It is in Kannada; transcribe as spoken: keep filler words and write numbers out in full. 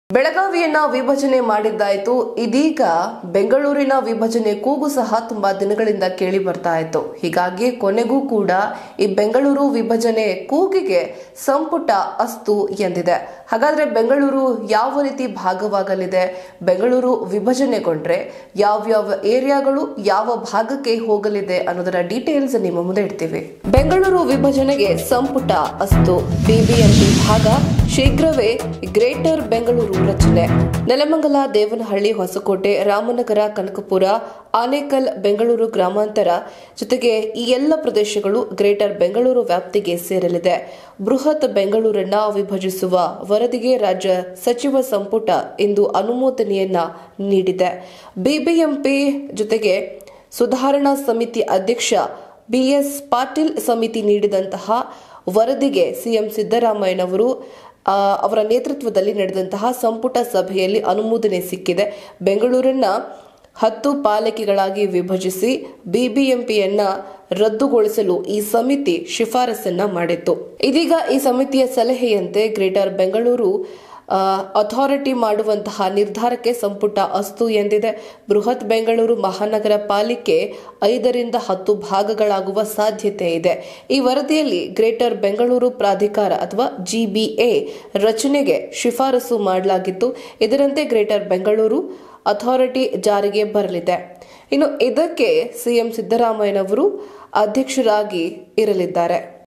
ಬೆಳಗಾವಿಯನ್ನ ವಿಭಜನೆ ಮಾಡಿದ್ದಾಯಿತು. ಇದೀಗ ಬೆಂಗಳೂರಿನ ವಿಭಜನೆ ಕೂಗು ಸಹ ತುಂಬಾ ದಿನಗಳಿಂದ ಕೇಳಿ ಬರ್ತಾ ಇತ್ತು. ಹೀಗಾಗಿ ಕೊನೆಗೂ ಕೂಡ ಈ ಬೆಂಗಳೂರು ವಿಭಜನೆ ಕೂಗಿಗೆ ಸಂಪುಟ ಅಸ್ತು ಎಂದಿದೆ. ಹಾಗಾದ್ರೆ ಬೆಂಗಳೂರು ಯಾವ ರೀತಿ ಭಾಗವಾಗಲಿದೆ, ಬೆಂಗಳೂರು ವಿಭಜನೆಗೊಂಡ್ರೆ ಯಾವ್ಯಾವ ಏರಿಯಾಗಳು ಯಾವ ಭಾಗಕ್ಕೆ ಹೋಗಲಿದೆ ಅನ್ನೋದರ ಡೀಟೇಲ್ಸ್ ನಿಮ್ಮ ಮುಂದೆ ಇಡ್ತೀವಿ. ಬೆಂಗಳೂರು ವಿಭಜನೆಗೆ ಸಂಪುಟ ಅಸ್ತು, ಬಿಬಿಎಂಪಿ ಭಾಗ ಶೀಘ್ರವೇ ಗ್ರೇಟರ್ ಬೆಂಗಳೂರು ರಚನೆ. ನೆಲಮಂಗಲ, ದೇವನಹಳ್ಳಿ, ಹೊಸಕೋಟೆ, ರಾಮನಗರ, ಕನಕಪುರ, ಆನೇಕಲ್, ಬೆಂಗಳೂರು ಗ್ರಾಮಾಂತರ ಜೊತೆಗೆ ಈ ಎಲ್ಲ ಪ್ರದೇಶಗಳು ಗ್ರೇಟರ್ ಬೆಂಗಳೂರು ವ್ಯಾಪ್ತಿಗೆ ಸೇರಲಿದೆ. ಬೃಹತ್ ಬೆಂಗಳೂರನ್ನ ವಿಭಜಿಸುವ ವರದಿಗೆ ರಾಜ್ಯ ಸಚಿವ ಸಂಪುಟ ಇಂದು ಅನುಮೋದನೆಯನ್ನ ನೀಡಿದೆ. ಬಿಬಿಎಂಪಿ ಜೊತೆಗೆ ಸುಧಾರಣಾ ಸಮಿತಿ ಅಧ್ಯಕ್ಷ ಬಿಎಸ್ ಪಾಟೀಲ್ ಸಮಿತಿ ನೀಡಿದಂತಹ ವರದಿಗೆ ಸಿಎಂ ಸಿದ್ದರಾಮಯ್ಯನವರು ಅವರ ನೇತೃತ್ವದಲ್ಲಿ ನಡೆದಂತಹ ಸಂಪುಟ ಸಭೆಯಲ್ಲಿ ಅನುಮೋದನೆ ಸಿಕ್ಕಿದೆ. ಬೆಂಗಳೂರನ್ನ ಹತ್ತು ಪಾಲಿಕೆಗಳಾಗಿ ವಿಭಜಿಸಿ ಬಿಬಿಎಂಪಿಯನ್ನ ರದ್ದುಗೊಳಿಸಲು ಈ ಸಮಿತಿ ಶಿಫಾರಸನ್ನ ಮಾಡಿತ್ತು. ಇದೀಗ ಈ ಸಮಿತಿಯ ಸಲಹೆಯಂತೆ ಗ್ರೇಟರ್ ಬೆಂಗಳೂರು ಅಥಾರಿಟಿ ಮಾಡುವಂತಹ ನಿರ್ಧಾರಕ್ಕೆ ಸಂಪುಟ ಅಸ್ತು ಎಂದಿದೆ. ಬೃಹತ್ ಬೆಂಗಳೂರು ಮಹಾನಗರ ಪಾಲಿಕೆ ಐದರಿಂದ ಹತ್ತು ಭಾಗಗಳಾಗುವ ಸಾಧ್ಯತೆ ಇದೆ. ಈ ವರದಿಯಲ್ಲಿ ಗ್ರೇಟರ್ ಬೆಂಗಳೂರು ಪ್ರಾಧಿಕಾರ ಅಥವಾ ಜಿಬಿಎ ರಚನೆಗೆ ಶಿಫಾರಸು ಮಾಡಲಾಗಿತ್ತು. ಇದರಂತೆ ಗ್ರೇಟರ್ ಬೆಂಗಳೂರು ಅಥಾರಿಟಿ ಜಾರಿಗೆ ಬರಲಿದೆ. ಇನ್ನು ಇದಕ್ಕೆ ಸಿಎಂ ಸಿದ್ದರಾಮಯ್ಯನವರು ಅಧ್ಯಕ್ಷರಾಗಿ ಇರಲಿದ್ದಾರೆ.